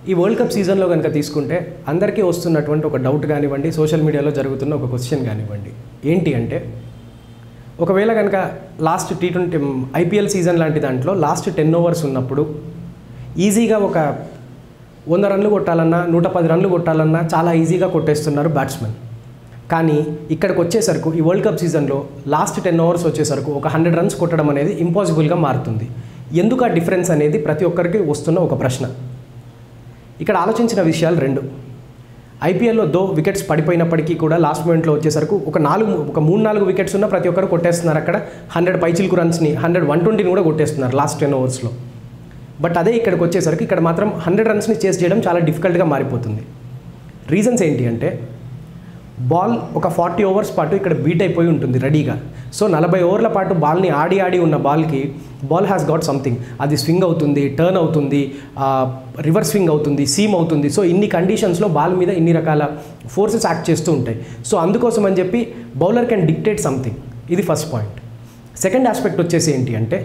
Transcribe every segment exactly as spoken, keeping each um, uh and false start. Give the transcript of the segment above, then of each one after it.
ఈ world cup సీజన్లో కనుక తీసుకుంటే అందరికీ వస్తున్నటువంటి ఒక డౌట్ కానివ్వండి, సోషల్ మీడియాలో జరుగుతున్న ఒక క్వశ్చన్ కానివ్వండి, ఏంటి అంటే ఒకవేళ కనుక last T twenty IPL season లాంటి దాంట్లో లాస్ట్ టెన్ ఓవర్స్ ఉన్నప్పుడు ఈజీగా ఒక వంద రన్లు కొట్టాలన్నా నూట పది రన్లు కొట్టాలన్నా చాలా ఈజీగా కొట్టేస్తున్నారు బ్యాట్స్మెన్. కానీ ఇక్కడికి వచ్చేసరికి ఈ వరల్డ్ కప్ సీజన్లో లాస్ట్ టెన్ ఓవర్స్ వచ్చేసరికి ఒక హండ్రెడ్ రన్స్ కొట్టడం అనేది ఇంపాసిబుల్గా మారుతుంది. ఎందుకు ఆ డిఫరెన్స్ అనేది ప్రతి ఒక్కరికి వస్తున్న ఒక ప్రశ్న. ఇక్కడ ఆలోచించిన విషయాలు రెండు. ఐపీఎల్లో దో వికెట్స్ పడిపోయినప్పటికీ కూడా లాస్ట్ మూమెంట్లో వచ్చేసరికి ఒక నాలుగు ఒక మూడు నాలుగు వికెట్స్ ఉన్న ప్రతి ఒక్కరు కొట్టేస్తున్నారు. అక్కడ హండ్రెడ్ పైచిల్కు రన్స్ని హండ్రెడ్ వన్ ట్వంటీని కూడా కొట్టేస్తున్నారు లాస్ట్ టెన్ ఓవర్స్లో. బట్ అదే ఇక్కడికి వచ్చేసరికి ఇక్కడ మాత్రం హండ్రెడ్ రన్స్ని చేస్ చేయడం చాలా డిఫికల్ట్గా మారిపోతుంది. రీజన్స్ ఏంటి అంటే బాల్ ఒక ఫార్టీ ఓవర్స్ పాటు ఇక్కడ బీట్ అయిపోయి ఉంటుంది రెడీగా. సో నలభై ఓవర్ల పాటు బాల్ని ఆడి ఆడి ఉన్న బాల్కి బాల్ హ్యాస్ గాట్ సంథింగ్. అది స్వింగ్ అవుతుంది, టర్న్ అవుతుంది, రివర్స్ స్వింగ్ అవుతుంది, సీమ్ అవుతుంది. సో ఇన్ని కండిషన్స్లో బాల్ మీద ఇన్ని రకాల ఫోర్సెస్ యాక్ట్ చేస్తూ ఉంటాయి. సో అందుకోసం అని చెప్పి బౌలర్ కెన్ డిక్టేట్ సంథింగ్. ఇది ఫస్ట్ పాయింట్. సెకండ్ ఆస్పెక్ట్ వచ్చేసి ఏంటి అంటే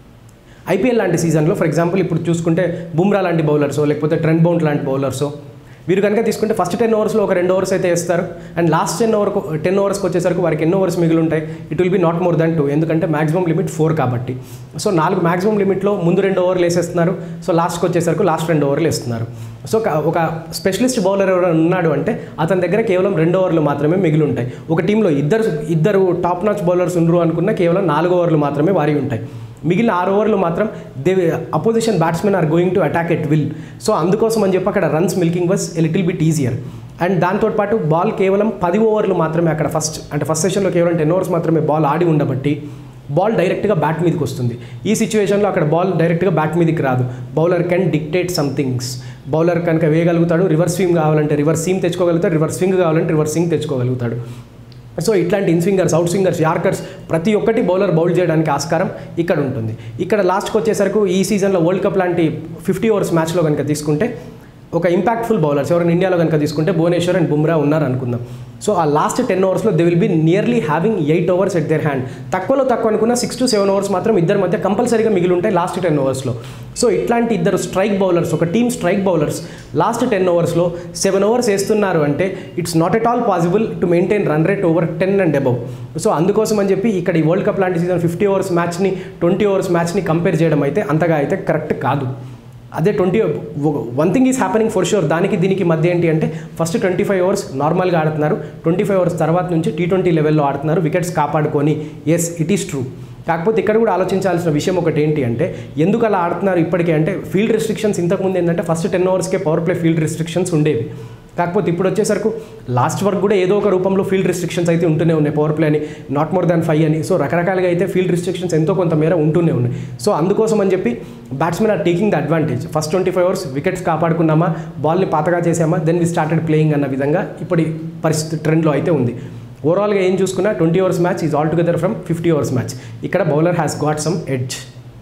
ఐపీఎల్ లాంటి సీజన్లో ఫర్ ఎగ్జాంపుల్ ఇప్పుడు చూసుకుంటే బుమ్రా లాంటి బౌలర్సో లేకపోతే ట్రెంట్ బౌల్ట్ లాంటి బౌలర్సో వీరు కనుక తీసుకుంటే ఫస్ట్ టెన్ ఓవర్స్లో ఒక రెండు ఓవర్స్ అయితే వేస్తారు. And last ten over ten ఓవర్స్కి వచ్చేసరికి వారికి ఎన్ని ఓవర్స్ మిగిలి ఉంటాయి? It will be not more than two. ఎందుకంటే మాక్సిమం లిమిట్ ఫోర్ కాబట్టి. సో నాలుగు మాక్సిమం లిమిట్లో ముందు రెండు ఓవర్లు వేసేస్తున్నారు. సో లాస్ట్కి వచ్చేసరికి లాస్ట్ రెండు ఓవర్లు వేస్తున్నారు. సో ఒక స్పెషలిస్ట్ బౌలర్ ఎవరైనా ఉన్నాడు అంటే అతని దగ్గర కేవలం రెండు ఓవర్లు మాత్రమే మిగిలి ఉంటాయి. ఒక టీంలో ఇద్దరు ఇద్దరు టాప్ నాచ్ బౌలర్స్ ఉండరు అనుకున్న కేవలం నాలుగు ఓవర్లు మాత్రమే వారి ఉంటాయి. మిగిలిన ఆరు ఓవర్లు మాత్రం they opposition batsmen are going to attack at will. So అందుకోసం అని చెప్పి అక్కడ runs milking was a little bit easier. And దాంతోపాటు బాల్ కేవలం పది ఓవర్లు మాత్రమే అక్కడ ఫస్ట్ అంటే ఫస్ట్ సెషన్లో కేవలం టెన్ ఓవర్స్ మాత్రమే బాల్ ఆడి ఉండబట్టి బాల్ డైరెక్ట్గా బ్యాట్ మీదకి వస్తుంది. ఈ సిచ్యువేషన్లో అక్కడ బాల్ డైరెక్ట్గా బ్యాట్ మీదకి రాదు. Bowler can dictate some things. Bowler కనుక వేయగలుగుతాడు, రివర్స్ స్వింగ్ కావాలంటే రివర్స్ సీమ్ తెచ్చుకోగలుగుతాడు, రివర్స్ స్వింగ్ కావాలంటే రివర్స్ స్వింగ్ తెచ్చుకోగలుగుతాడు. సో ఇట్లాంటి in swingers, out swingers, yorkers ప్రతి ఒక్కటి బౌలర్ బౌల్ చేయడానికి ఆస్కారం ఇక్కడ ఉంటుంది. ఇక్కడ లాస్ట్కి వచ్చేసరికి ఈ సీజన్లో వరల్డ్ కప్ లాంటి ఫిఫ్టీ ఓవర్స్ మ్యాచ్లో కనుక తీసుకుంటే ఒక ఇంపాక్ట్ఫుల్ బౌలర్స్ ఎవరైనా ఇండియాలో కనుక తీసుకుంటే భువనేశ్వర్ అండ్ బుమ్రా ఉన్నారు అనుకుందాం. సో ఆ లాస్ట్ టెన్ ఓవర్స్లో they will be nearly having eight overs at their hand. తక్కువలో తక్కువ అనుకున్న సిక్స్ టు సెవెన్ ఓవర్స్ మాత్రం ఇద్దరి మధ్య కంపల్సరీగా మిగిలి ఉంటాయి లాస్ట్ టెన్ ఓవర్స్లో. సో ఇట్లాంటి ఇద్దరు స్ట్రైక్ బౌలర్స్, ఒక team strike bowlers last ten ఓవర్స్లో సెవెన్ ఓవర్స్ వేస్తున్నారు అంటే it's not at all possible to maintain run rate over ten and above. So అందుకోసం అని చెప్పి ఇక్కడ ఈ వరల్డ్ కప్ లాంటి సీజన్ ఫిఫ్టీ ఓవర్స్ మ్యాచ్ని ట్వంటీ ఓవర్స్ మ్యాచ్ని కంపేర్ చేయడం అయితే అంతగా అయితే కరెక్ట్ కాదు. అదే twenty one thing is happening for sure. దానికి దీనికి మధ్య ఏంటి అంటే ఫస్ట్ ట్వంటీ ఫైవ్ అవర్స్ నార్మల్గా ఆడుతున్నారు, ట్వంటీ ఫైవ్ అవర్స్ తర్వాత నుంచి టీ ట్వంటీ లెవెల్లో ఆడుతున్నారు వికెట్స్ కాపాడుకొని. Yes, it is true. కాకపోతే ఇక్కడ కూడా ఆలోచించాల్సిన విషయం ఒకటి ఏంటి అంటే ఎందుకు అలా ఆడుతున్నారు ఇప్పటికే అంటే ఫీల్డ్ రెస్ట్రిక్షన్స్. ఇంతకుముందు ఏంటంటే ఫస్ట్ టెన్ ఓవర్స్కే పవర్ ప్లే ఫీల్డ్ రెస్ట్రిక్షన్స్ ఉండేవి. కాకపోతే ఇప్పుడు వచ్చేసరికి లాస్ట్ వరకు కూడా ఏదో ఒక రూపంలో ఫీల్డ్ రెస్ట్రిక్షన్స్ అయితే ఉంటూనే ఉన్నాయి. పవర్ ప్లే అని, నాట్ మోర్ దాన్ ఫైవ్ అని. సో రకరకాలుగా అయితే ఫీల్డ్ రెస్ట్రిక్షన్స్ ఎంతో కొంత మేర ఉంటూనే ఉన్నాయి. సో అందుకోసం అని చెప్పి batsmen are taking the advantage. First twenty five overs wickets కాపాడుకున్నామా, బాల్ని పాతగా చేసామా, దెన్ వి స్టార్టెడ్ ప్లేయింగ్ అన్న విధంగా ఇప్పుడు పరిస్థితి ట్రెండ్లో అయితే ఉంది. ఓవరాల్గా ఏం చూసుకున్నా twenty overs match is all together from fifty overs match. ఇక్కడ bowler has got some edge.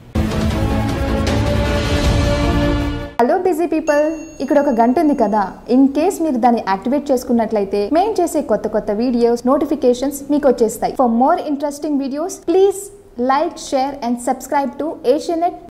Hello busy people, ఇక్కడ ఒక గంట ఉంది కదా, ఇన్ కేస్ మీరు దాన్ని యాక్టివేట్ చేసుకున్నట్లయితే మేము చేసే కొత్త కొత్త వీడియోస్ నోటిఫికేషన్స్ మీకు వచ్చేస్తాయి. For more interesting videos please like, share and subscribe to Asianet.